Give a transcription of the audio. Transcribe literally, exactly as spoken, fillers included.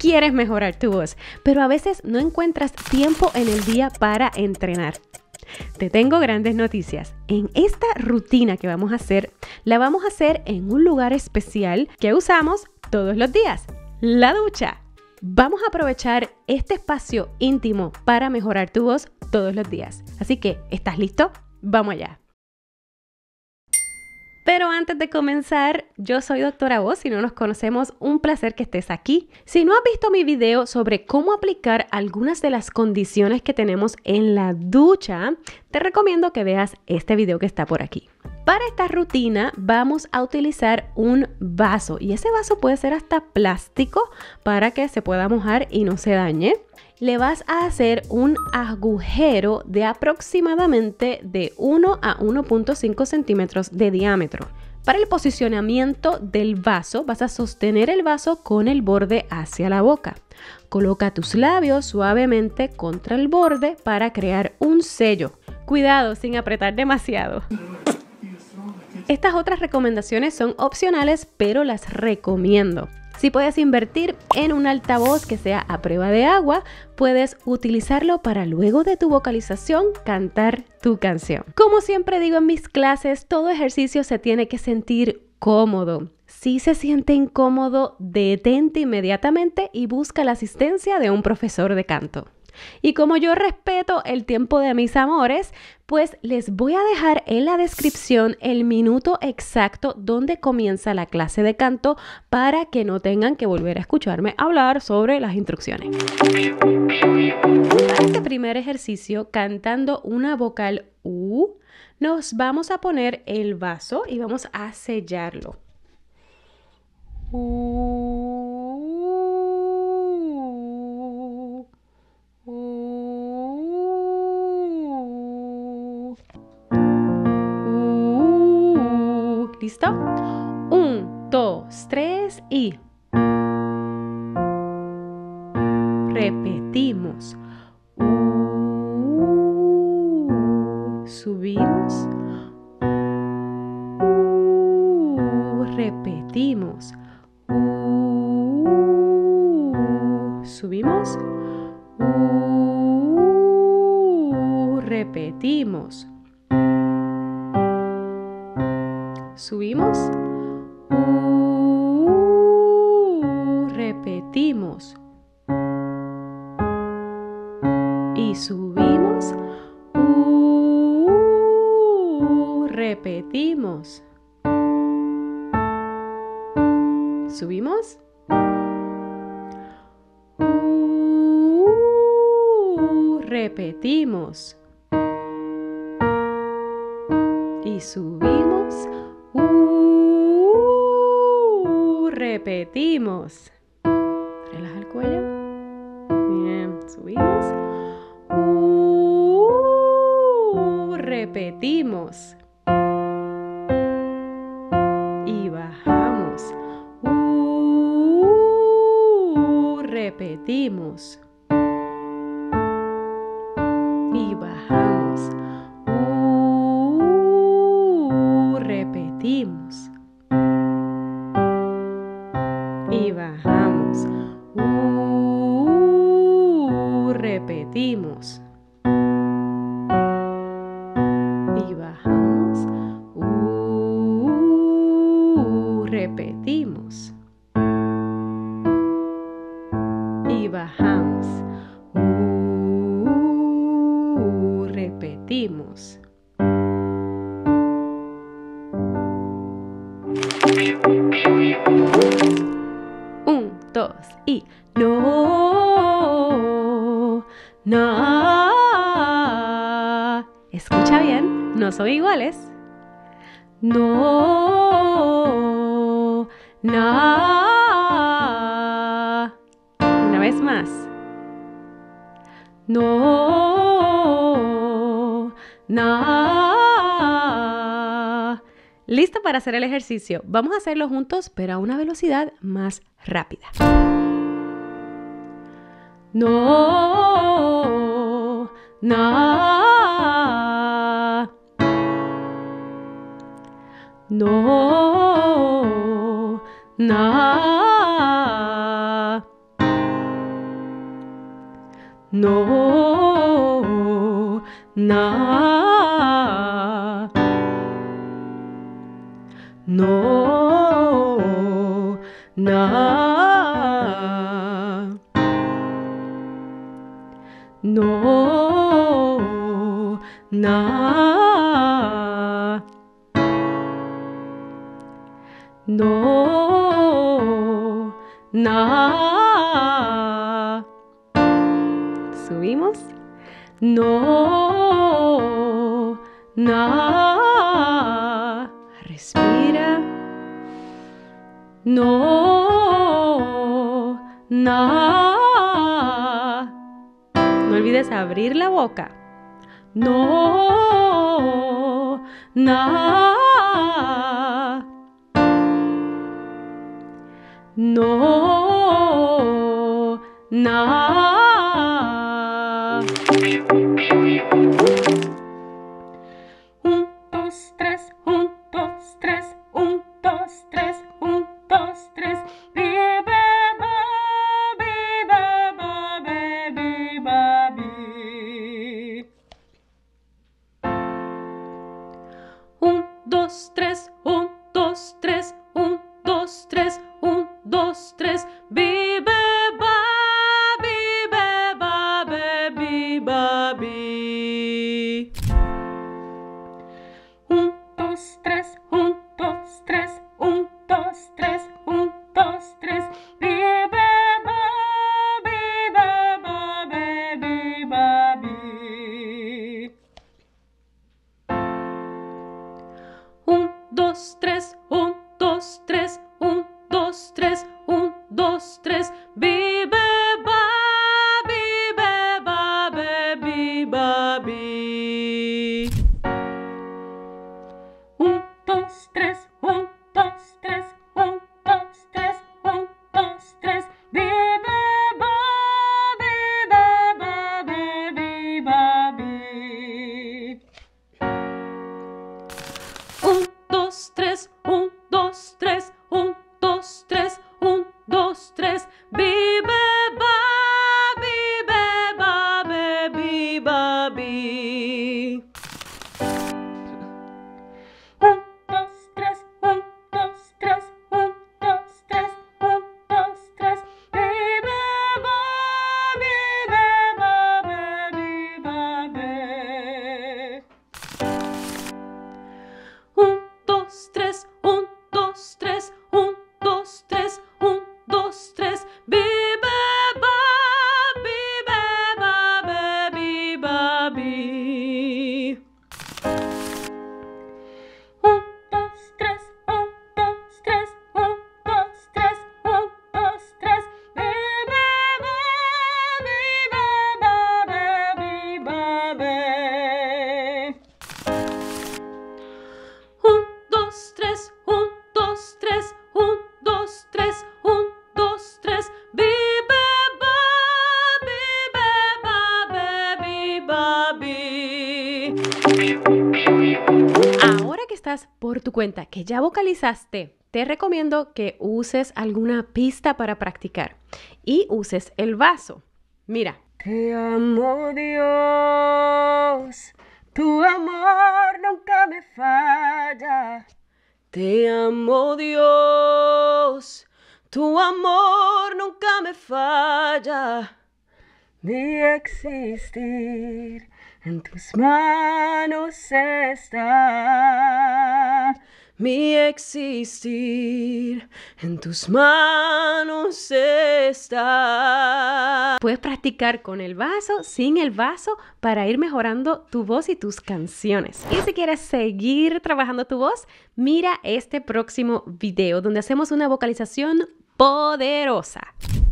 quieres mejorar tu voz, pero a veces no encuentras tiempo en el día para entrenar. Te tengo grandes noticias. En esta rutina que vamos a hacer, la vamos a hacer en un lugar especial que usamos todos los días, la ducha. Vamos a aprovechar este espacio íntimo para mejorar tu voz todos los días. Así que, ¿estás listo? ¡Vamos allá! Pero antes de comenzar, yo soy Doctora Voz, si no nos conocemos, un placer que estés aquí. Si no has visto mi video sobre cómo aplicar algunas de las condiciones que tenemos en la ducha, te recomiendo que veas este video que está por aquí. Para esta rutina vamos a utilizar un vaso y ese vaso puede ser hasta plástico para que se pueda mojar y no se dañe. Le vas a hacer un agujero de aproximadamente de uno a uno punto cinco centímetros de diámetro. Para el posicionamiento del vaso vas a sostener el vaso con el borde hacia la boca. Coloca tus labios suavemente contra el borde para crear un sello. Cuidado sin apretar demasiado. Estas otras recomendaciones son opcionales, pero las recomiendo. Si puedes invertir en un altavoz que sea a prueba de agua, puedes utilizarlo para luego de tu vocalización cantar tu canción. Como siempre digo en mis clases, todo ejercicio se tiene que sentir cómodo. Si se siente incómodo, detente inmediatamente y busca la asistencia de un profesor de canto. Y como yo respeto el tiempo de mis amores, pues les voy a dejar en la descripción el minuto exacto donde comienza la clase de canto para que no tengan que volver a escucharme hablar sobre las instrucciones. Para este primer ejercicio, cantando una vocal U, nos vamos a poner el vaso y vamos a sellarlo. U. ¿Listo? Un, dos, tres y repetimos. Uh, subimos. Uh, repetimos. Uh, subimos. Uh, repetimos. Subimos, uh, repetimos y subimos, uh, repetimos, subimos, uh, repetimos y subimos. Uh, repetimos. Relaja el cuello. Bien, subimos. Uh, repetimos. Y bajamos. Uh, repetimos. Y bajamos. Uh, repetimos. Y bajamos. Uh, repetimos. Y bajamos. Uh, repetimos. Y bajamos. Uh, repetimos. Un, dos y no, no. Escucha bien, no son iguales. No, no. Una vez más. No, no. ¿Listo para hacer el ejercicio? Vamos a hacerlo juntos, pero a una velocidad más rápida. No, no. No, no. no, na, no, na, no, na, no, na. Subimos. No, na. Respira. No, na. No olvides abrir la boca. No, na. No, na. Un, dos, tres, un, dos, tres, un, dos, tres, un, dos, tres. Bi, ba, ba, bi, ba, ba, ba, bi, ba, bi. Un, dos, tres, un, dos, tres, un, dos, tres, un, dos, tres. Bi, ba, ba, bi, ba, ba, ba, bi, ba, bi. Un, dos, tres, un, dos, tres, un, dos, tres, un, dos, tres. Bi, ba, ba, bi, ba, ba, ba, bi, ba, bi. Un, dos, tres, un, dos, tres, un, dos, tres, un, dos, tres. Bi, ba, ba, bi, ba, ba, ba, bi, ba, bi. Un, dos, tres, un, dos, tres, un, dos, tres, un, dos, tres. Bi, ba, ba, bi, ba, ba, ba, bi, ba, bi. Un, dos, tres, un, dos, tres, un, dos, tres, un, dos, tres. Bi, ba, ba, bi, ba, ba, ba, bi, ba, bi. Un, dos, tres, un, dos, tres, un, dos, tres, un, dos, tres. Bi, ba, ba, bi, ba, ba, ba, bi, ba, bi. Un, dos, tres, un, dos, tres, un, dos, tres, un, dos, tres. Bi, ba, ba, bi, ba, ba, ba, bi, ba, bi. Un, dos, tres, un, dos, tres, un, dos, tres, un, dos, tres. Bi, ba, ba, bi, ba, ba, ba, bi, ba, bi. Un, dos, tres, un, dos, tres, un, dos, tres, un, dos, tres. Bi, ba, ba, bi, ba, ba, ba, bi, ba, bi. Ahora que estás por tu cuenta, que ya vocalizaste, te recomiendo que uses alguna pista para practicar y uses el vaso. Mira. Te amo, Dios, tu amor nunca me falla. Te amo, Dios, tu amor nunca me falla. Mi existir en tus manos está. Mi existir en tus manos está. Puedes practicar con el vaso, sin el vaso, para ir mejorando tu voz y tus canciones. Y si quieres seguir trabajando tu voz, mira este próximo video donde hacemos una vocalización poderosa.